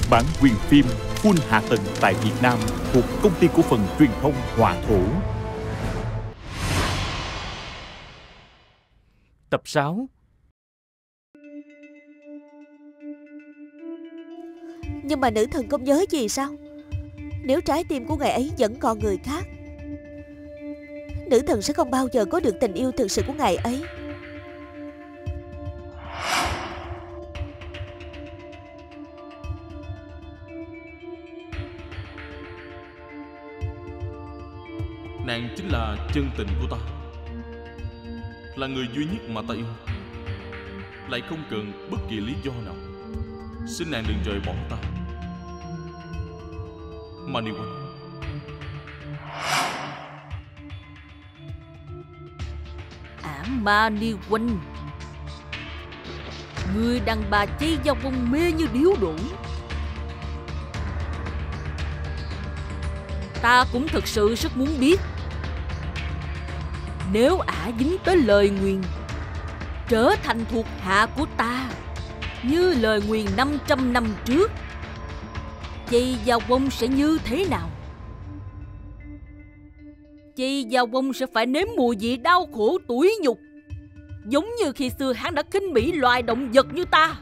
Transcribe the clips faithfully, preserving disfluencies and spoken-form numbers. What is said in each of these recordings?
Bản quyền phim full hạ tầng tại Việt Nam thuộc Công ty cổ phần truyền thông Hòa Thổ. Tập sáu. Nhưng mà nữ thần không nhớ gì sao? Nếu trái tim của ngài ấy vẫn còn người khác, nữ thần sẽ không bao giờ có được tình yêu thực sự của ngài ấy. Nàng chính là chân tình của ta, là người duy nhất mà ta yêu, lại không cần bất kỳ lý do nào. Xin nàng đừng rời bỏ ta, Mani Quân. Ả Mani Quân, người đàn bà Chi Giao Vong mê như điếu đổ. Ta cũng thực sự rất muốn biết, nếu ả dính tới lời nguyền, trở thành thuộc hạ của ta như lời nguyền năm trăm năm trước, Chi Giao Vong sẽ như thế nào? Chi Giao Vong sẽ phải nếm mùi vị đau khổ tủi nhục, giống như khi xưa hắn đã khinh bỉ loài động vật như ta.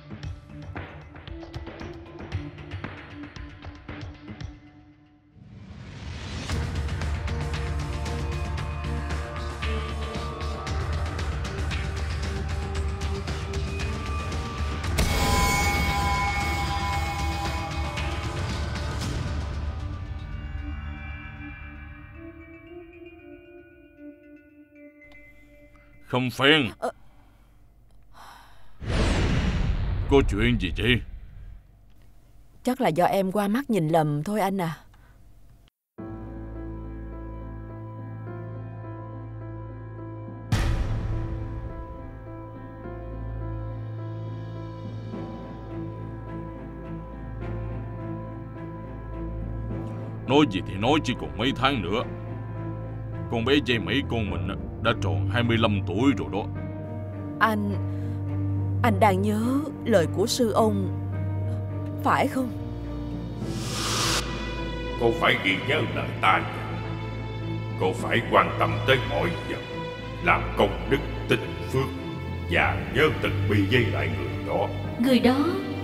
Không phen. ờ... Có chuyện gì chị? Chắc là do em qua mắt nhìn lầm thôi anh à. Nói gì thì nói, chỉ còn mấy tháng nữa, con bé dây Mỹ con mình đã tròn hai mươi lăm tuổi rồi đó. Anh Anh đang nhớ lời của sư ông, phải không? Cô phải ghi nhớ lời ta. Cô phải quan tâm tới mọi vật, làm công đức tích phước, và nhớ từng bi với lại người đó. Người đó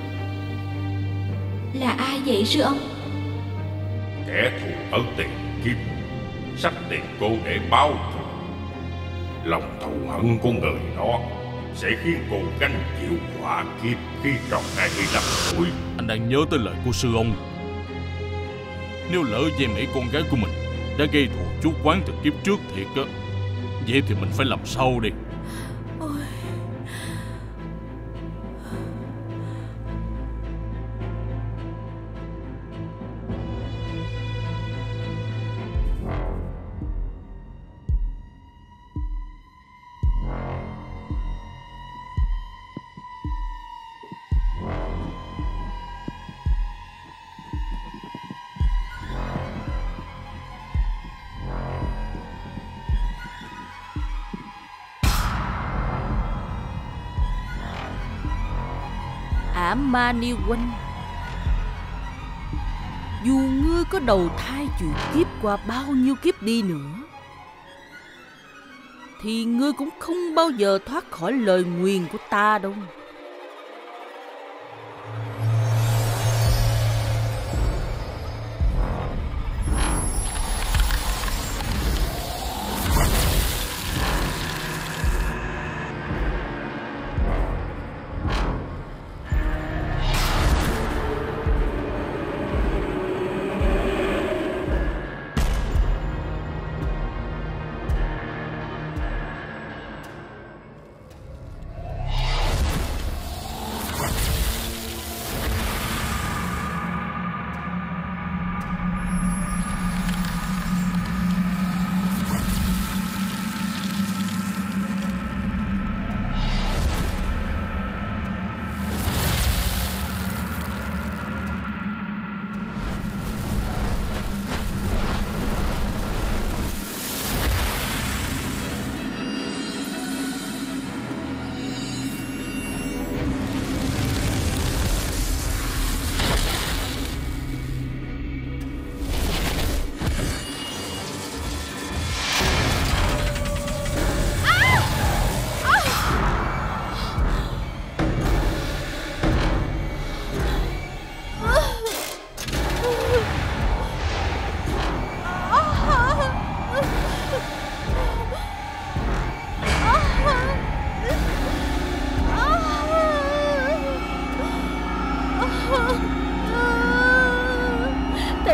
là ai vậy sư ông? Kẻ thù ở tiền kiếp, sắp tìm cô để báo thù. Lòng thù hận của người đó sẽ khiến cô gánh chịu họa kiếp khi tròn hai mươi lăm tuổi. Anh đang nhớ tới lời của sư ông. Nếu lỡ dây Mỹ con gái của mình đã gây thù chuốc oán từ kiếp trước thiệt á, vậy thì mình phải làm sao đi? Ôi... Ả Mani Quân, dù ngươi có đầu thai chuyển kiếp qua bao nhiêu kiếp đi nữa, thì ngươi cũng không bao giờ thoát khỏi lời nguyền của ta đâu.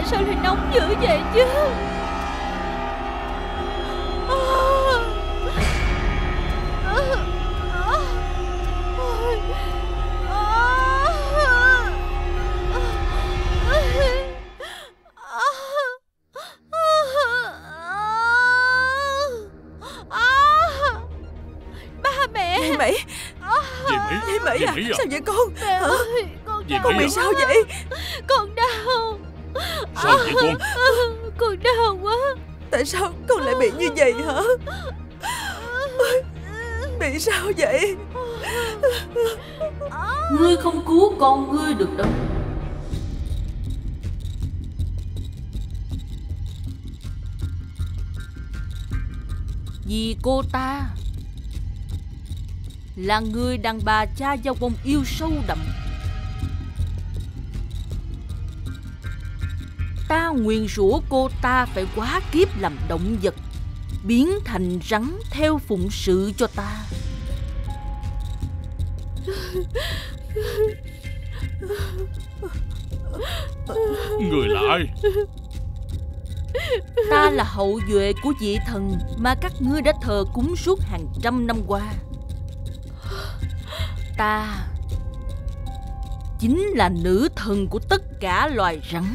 Tại sao lại nóng dữ vậy chứ? Ba mẹ. Dì Mỹ. Dì Mỹ. Dì Mỹ à? Dì Mỹ à? Sao vậy con? Mẹ ơi, con Dì đau. Con Mỹ bị à? sao vậy? Con đau. Sao vậy con? Con đau quá. Tại sao con lại bị như vậy hả? Bị sao vậy? Ngươi không cứu con ngươi được đâu. Vì cô ta là người đàn bà cha Giao Vong yêu sâu đậm. Ta nguyền rủa cô ta phải quá kiếp làm động vật, biến thành rắn theo phụng sự cho ta. Người là ai? Ta là hậu duệ của vị thần mà các ngươi đã thờ cúng suốt hàng trăm năm qua. Ta chính là nữ thần của tất cả loài rắn.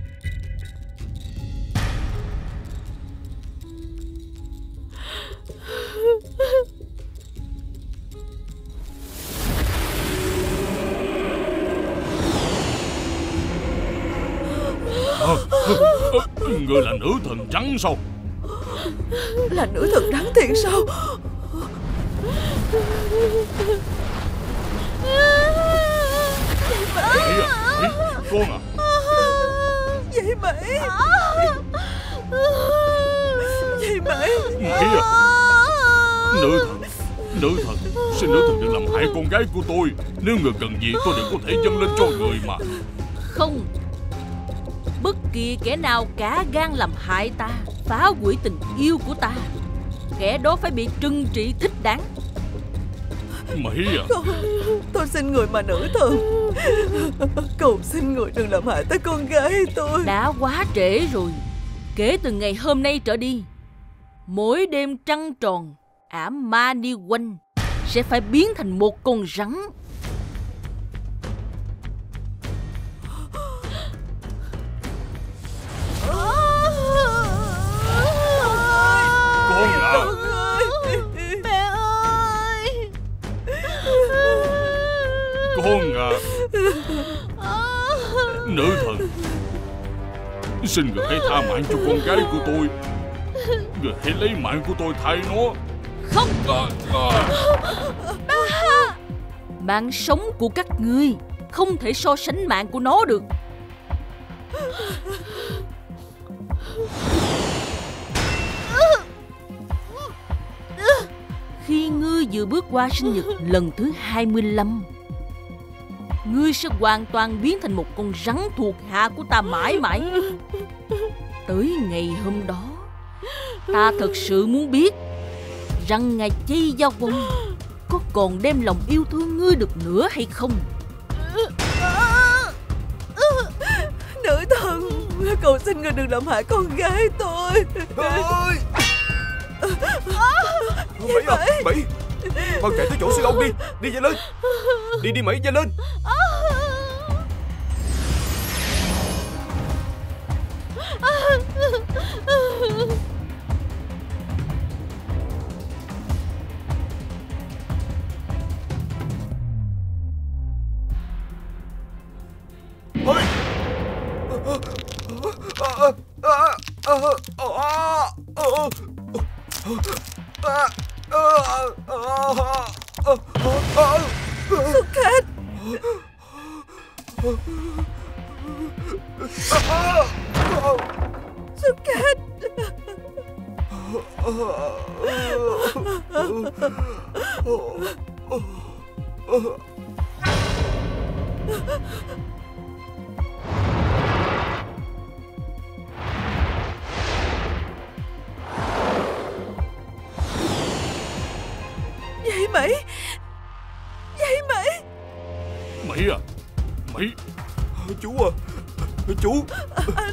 À, người là nữ thần trắng sao? Là nữ thần rắn thiệt sao? Mỹ à? Mỹ, con à? Dì Mỹ. Dì Mỹ. Mỹ à? Nữ thần, nữ thần, xin nữ thần đừng làm hại con gái của tôi. Nếu người cần gì tôi đều có thể dâng lên cho người mà. Không. Bất kỳ kẻ nào cả gan làm hại ta, phá hủy tình yêu của ta, kẻ đó phải bị trừng trị thích đáng. Mỹ à? Con, tôi xin người mà nữ thần, cầu xin người đừng làm hại tới con gái tôi. Đã quá trễ rồi. Kể từ ngày hôm nay trở đi, mỗi đêm trăng tròn, ả ma đi quanh sẽ phải biến thành một con rắn. Con à? Mẹ ơi. Con à? Nữ thần, xin người hãy tha mạng cho con gái của tôi. Người hãy lấy mạng của tôi thay nó. Không. À, à. Mạng sống của các ngươi không thể so sánh mạng của nó được. Khi ngươi vừa bước qua sinh nhật lần thứ hai mươi lăm, ngươi sẽ hoàn toàn biến thành một con rắn thuộc hạ của ta mãi mãi. Tới ngày hôm đó, ta thật sự muốn biết rằng ngài Chi Giao Vong có còn đem lòng yêu thương ngươi được nữa hay không. Nữ thần, cầu xin người đừng làm hại con gái tôi. Ơi! Mỹ à, Mỹ, con chạy tới chỗ sư ông đi, đi nhanh lên, đi đi Mỹ, nhanh lên. Ôi! Xuất khách. Xuất khách. Dì Mỹ. Dì Mỹ. Mỹ à? Mỹ, Chú à, Chú. Anh.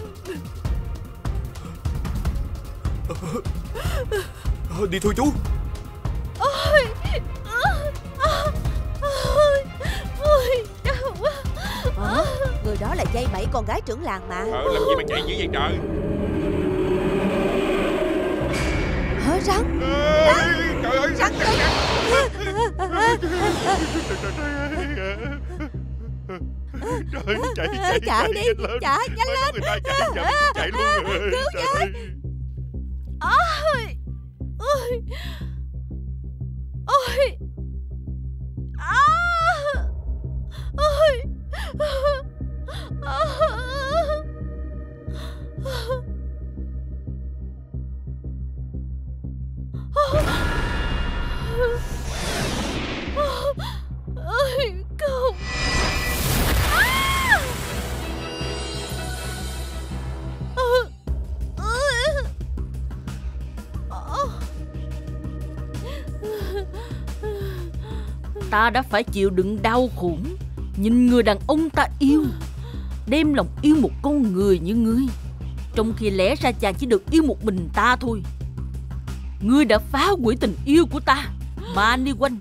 Đi thôi chú. Ôi, ôi, ôi, đau quá. Ờ, người đó là dây bảy con gái trưởng làng mà. Ờ, làm gì mà chạy dữ vậy trời? Hớ rắn. Ê, trời ơi, rắn, rắn, rắn. Trời, chạy, chạy, Chạy đi, lên. chạy nhanh lên. Người ta chạy, chạy, chạy luôn rồi. Cứu Trời. Ôi, ôi, ôi, à, ôi, ôi, không. Ta đã phải chịu đựng đau khổ nhìn người đàn ông ta yêu đem lòng yêu một con người như ngươi, trong khi lẽ ra chàng chỉ được yêu một mình ta thôi. Ngươi đã phá hủy tình yêu của ta, Mani Quanh.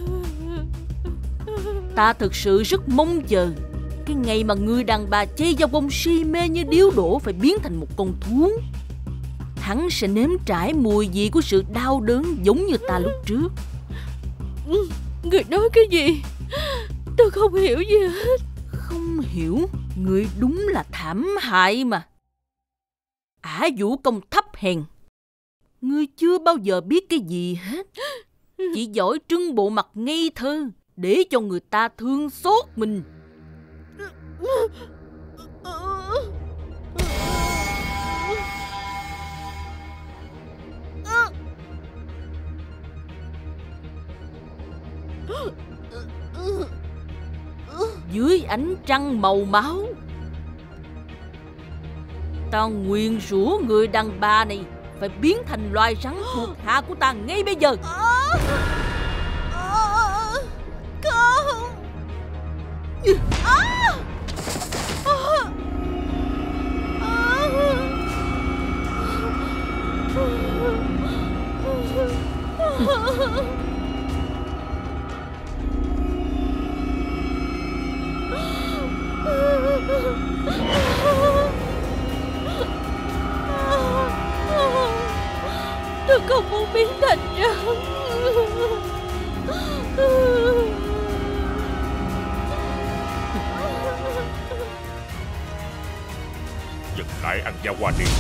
Ta thực sự rất mong chờ cái ngày mà người đàn bà chay dao bông si mê như điếu đổ phải biến thành một con thú. Hắn sẽ nếm trải mùi vị của sự đau đớn giống như ta lúc trước. Người nói cái gì? Tôi không hiểu gì hết. Không hiểu? Người đúng là thảm hại mà. Ả vũ công thấp hèn. Ngươi chưa bao giờ biết cái gì hết. Chỉ giỏi trưng bộ mặt ngây thơ để cho người ta thương xót mình. Dưới ánh trăng màu máu, ta nguyền rủa người đàn bà này phải biến thành loài rắn thuộc hạ của ta ngay bây giờ. Không. Tôi không muốn biến thành rắn. Dừng lại ăn da qua đi.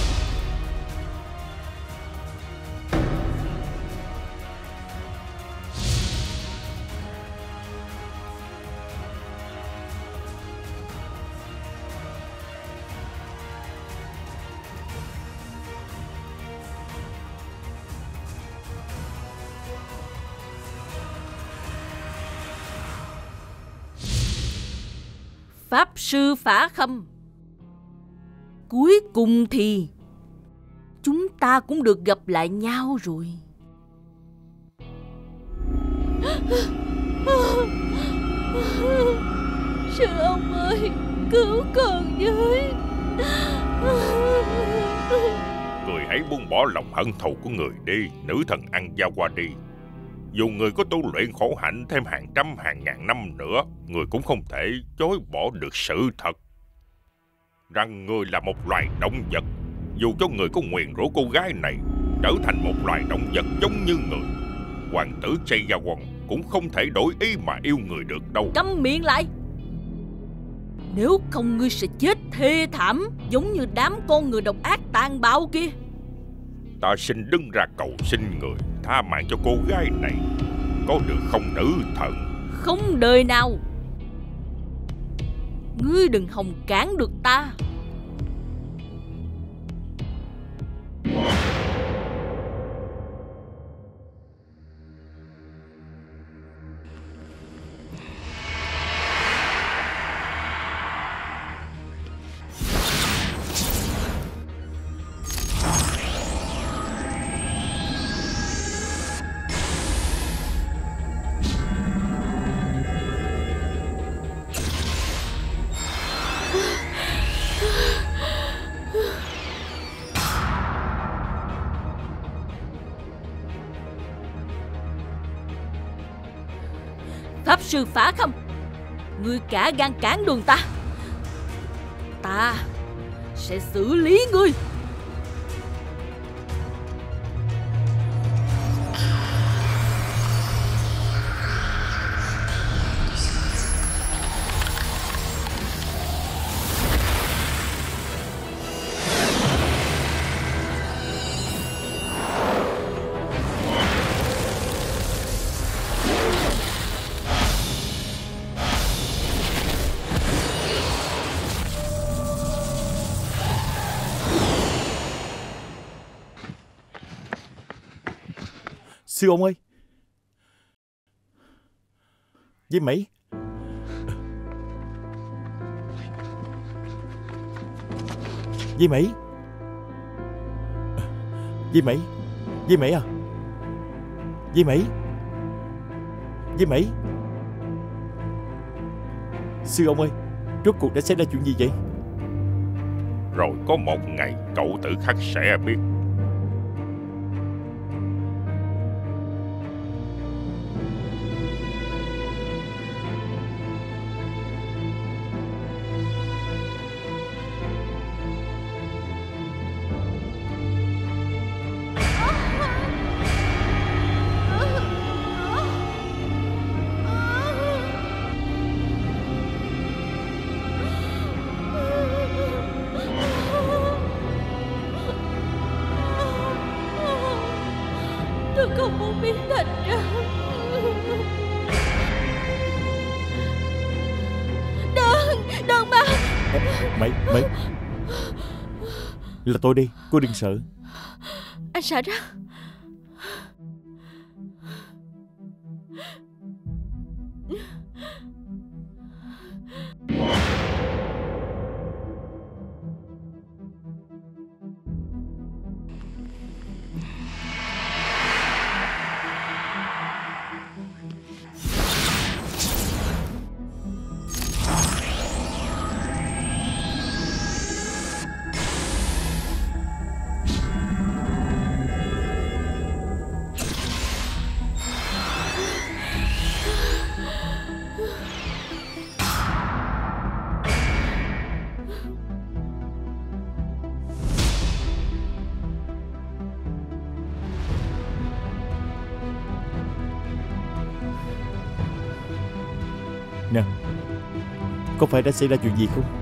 Pháp sư Phả Khâm, cuối cùng thì chúng ta cũng được gặp lại nhau rồi. Sư ông ơi, cứu con với. Người hãy buông bỏ lòng hận thù của người đi, nữ thần ăn da qua đi. Dù người có tu luyện khổ hạnh thêm hàng trăm hàng ngàn năm nữa, người cũng không thể chối bỏ được sự thật rằng người là một loài động vật. Dù cho người có nguyền rủa cô gái này trở thành một loài động vật giống như người, hoàng tử Chaeyawan cũng không thể đổi ý mà yêu người được đâu. Câm miệng lại! Nếu không ngươi sẽ chết thê thảm giống như đám con người độc ác tàn bạo kia. Ta xin đứng ra cầu xin người tha mạng cho cô gái này, có được không nữ thần? Không đời nào. Ngươi đừng hòng cản được ta. sư Phá Khâm, ngươi cả gan cản đường ta, ta sẽ xử lý ngươi. Sư ông ơi! Diêm Mỹ! Diêm Mỹ! Diêm Mỹ! Diêm Mỹ à! Diêm Mỹ! Diêm Mỹ! Sư ông ơi! Rốt cuộc đã xảy ra chuyện gì vậy? Rồi có một ngày cậu tự khắc sẽ biết. Tôi không muốn biến thành ra. Đơn, đơn ba. Mỹ, Mỹ, là tôi đi, cô đừng sợ. Anh sợ đó. Nè, có phải đã xảy ra chuyện gì không?